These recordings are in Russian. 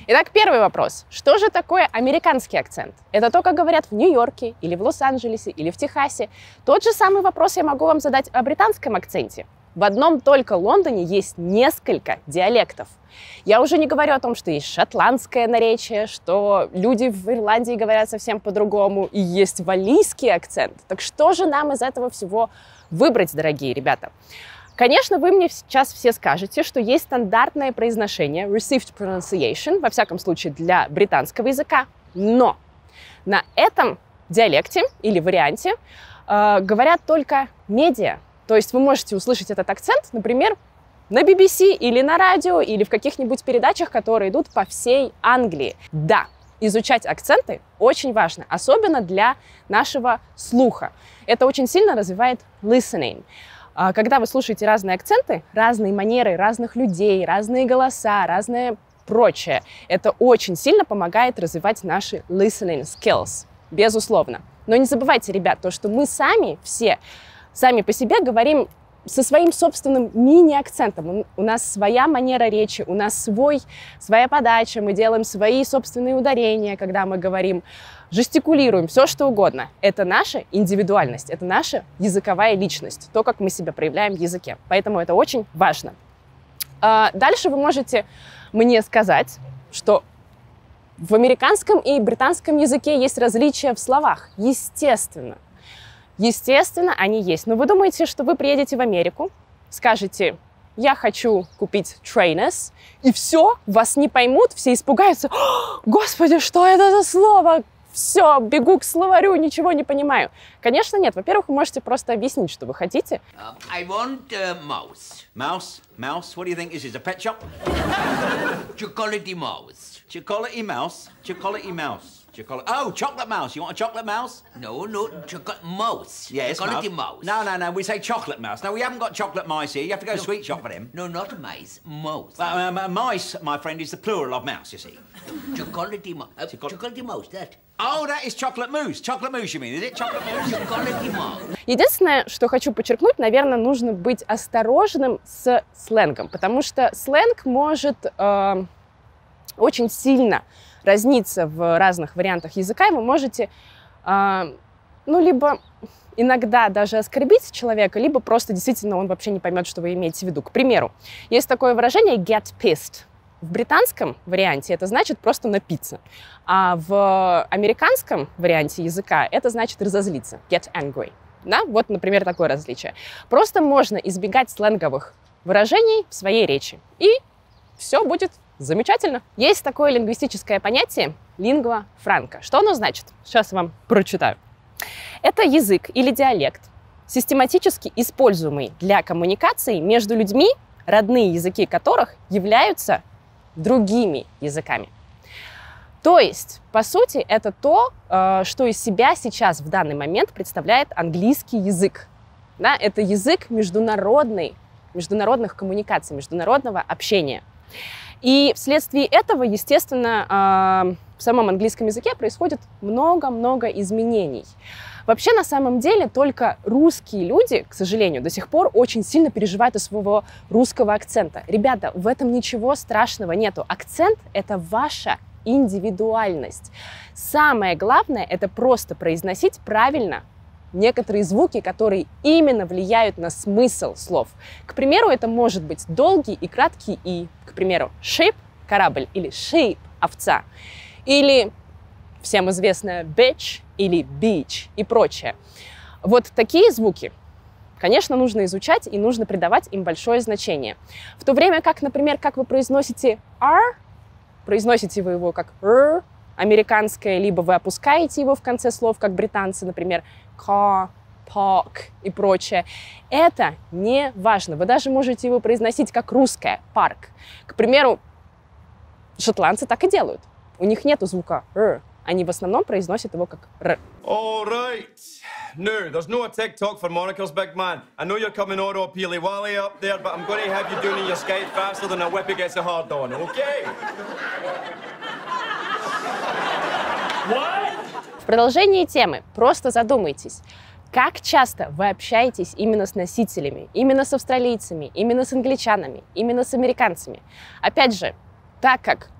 Итак, первый вопрос. Что же такое американский акцент? Это то, как говорят в Нью-Йорке, или в Лос-Анджелесе, или в Техасе. Тот же самый вопрос я могу вам задать о британском акценте. В одном только Лондоне есть несколько диалектов. Я уже не говорю о том, что есть шотландское наречие, что люди в Ирландии говорят совсем по-другому, и есть валлийский акцент. Так что же нам из этого всего выбрать, дорогие ребята? Конечно, вы мне сейчас все скажете, что есть стандартное произношение, received pronunciation, во всяком случае для британского языка, но на этом диалекте или варианте говорят только медиа. То есть вы можете услышать этот акцент, например, на BBC или на радио, или в каких-нибудь передачах, которые идут по всей Англии. Да, изучать акценты очень важно, особенно для нашего слуха. Это очень сильно развивает listening. Когда вы слушаете разные акценты, разные манеры разных людей, разные голоса, разное прочее, это очень сильно помогает развивать наши listening skills, безусловно. Но не забывайте, ребят, то, что мы сами по себе говорим со своим собственным мини-акцентом. У нас своя манера речи, у нас своя подача, мы делаем свои собственные ударения, когда мы говорим, жестикулируем, все что угодно. Это наша индивидуальность, это наша языковая личность, то, как мы себя проявляем в языке. Поэтому это очень важно. Дальше вы можете мне сказать, что в американском и британском языке есть различия в словах. Естественно. Естественно, они есть. Но вы думаете, что вы приедете в Америку, скажете, я хочу купить trainers, и все, вас не поймут, все испугаются. Господи, что это за слово? Все, бегу к словарю, ничего не понимаю. Конечно, нет. Во-первых, вы можете просто объяснить, что вы хотите. I want mouse. Mouse? Mouse? What do you think this is, a pet shop? Chocolate mouse. Chocolate mouse? Chocolate mouse. Oh, chocolate mouse. You want a chocolate mouse? No, chocolate mouse. Yes, chocolate mouse. No, we say chocolate mouse. No, we haven't got chocolate mice here. You have to go to sweet shop for them. No, not mice, mouse. Mice, my friend, is the plural of mouse, you see. Chocolate mouse. Chocolate mouse, that. Oh, that is chocolate mousse. Chocolate mousse, you mean, is it? Chocolate mousse? Chocolate mouse. Единственное, что хочу подчеркнуть, наверное, нужно быть осторожным с сленгом, потому что сленг может очень сильно разниться в разных вариантах языка, и вы можете, либо иногда даже оскорбить человека, либо просто действительно он вообще не поймет, что вы имеете в виду. К примеру, есть такое выражение get pissed. В британском варианте это значит просто напиться, а в американском варианте языка это значит разозлиться, get angry. Да? Вот, например, такое различие. Просто можно избегать сленговых выражений в своей речи, и все будет замечательно. Есть такое лингвистическое понятие lingua franca. Что оно значит? Сейчас я вам прочитаю. Это язык или диалект, систематически используемый для коммуникации между людьми, родные языки которых являются другими языками. То есть, по сути, это то, что из себя сейчас в данный момент представляет английский язык. Да? Это язык международных коммуникаций, международного общения. И вследствие этого, естественно, в самом английском языке происходит много-много изменений. Вообще, на самом деле, только русские люди, к сожалению, до сих пор очень сильно переживают из своего русского акцента. Ребята, в этом ничего страшного нету. Акцент — это ваша индивидуальность. Самое главное — это просто произносить правильно некоторые звуки, которые именно влияют на смысл слов. К примеру, это может быть долгий и краткий «и». К примеру, ship – корабль, или sheep – овца. Или всем известное bitch или beach и прочее. Вот такие звуки, конечно, нужно изучать и нужно придавать им большое значение. В то время как, например, как вы произносите R, произносите вы его как R, американское, либо вы опускаете его в конце слов, как британцы, например, car, park и прочее. Это не важно. Вы даже можете его произносить как русское, парк. К примеру, шотландцы так и делают. У них нету звука «р». Они в основном произносят его как «р». All right. No, there's no TikTok for Monocle's, big man. I know you're coming auto peely wally up there, but I'm going to have you doing your skate faster than a whippy gets a hard on, okay? В продолжении темы просто задумайтесь, как часто вы общаетесь именно с носителями, именно с австралийцами, именно с англичанами, именно с американцами. Опять же, так как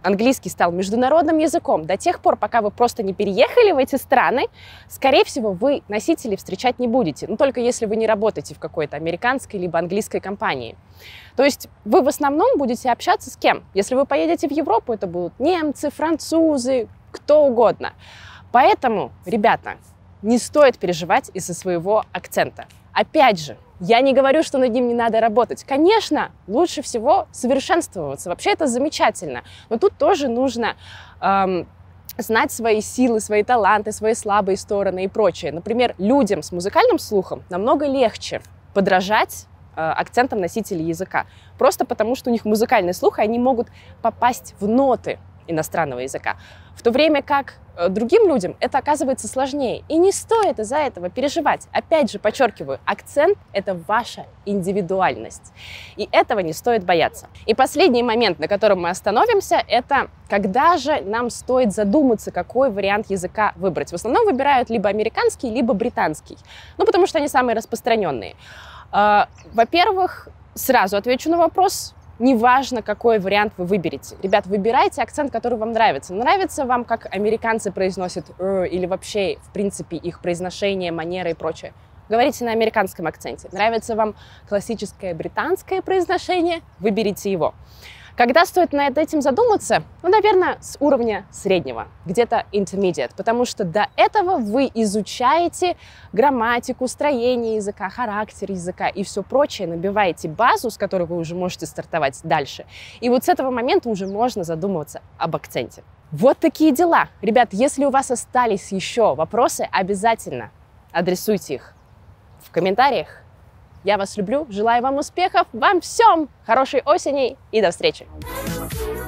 английский стал международным языком, до тех пор, пока вы просто не переехали в эти страны, скорее всего, вы носителей встречать не будете. Но только если вы не работаете в какой-то американской либо английской компании. То есть вы в основном будете общаться с кем? Если вы поедете в Европу, это будут немцы, французы, кто угодно. Поэтому, ребята, не стоит переживать из-за своего акцента. Опять же, я не говорю, что над ним не надо работать. Конечно, лучше всего совершенствоваться. Вообще это замечательно. Но тут тоже нужно знать свои силы, свои таланты, свои слабые стороны и прочее. Например, людям с музыкальным слухом намного легче подражать акцентам носителей языка. Просто потому, что у них музыкальный слух, и они могут попасть в ноты иностранного языка. В то время как другим людям это оказывается сложнее. И не стоит из-за этого переживать. Опять же, подчеркиваю, акцент — это ваша индивидуальность. И этого не стоит бояться. И последний момент, на котором мы остановимся, это когда же нам стоит задуматься, какой вариант языка выбрать. В основном выбирают либо американский, либо британский. Ну, потому что они самые распространенные. Во-первых, сразу отвечу на вопрос. Неважно, какой вариант вы выберете. Ребят, выбирайте акцент, который вам нравится. Нравится вам, как американцы произносят или вообще, в принципе, их произношение, манера и прочее. Говорите на американском акценте. Нравится вам классическое британское произношение? Выберите его. Когда стоит над этим задуматься? Ну, наверное, с уровня среднего, где-то intermediate, потому что до этого вы изучаете грамматику, строение языка, характер языка и все прочее, набиваете базу, с которой вы уже можете стартовать дальше. И вот с этого момента уже можно задумываться об акценте. Вот такие дела. Ребят, если у вас остались еще вопросы, обязательно адресуйте их в комментариях. Я вас люблю, желаю вам успехов, вам всем хорошей осени и до встречи!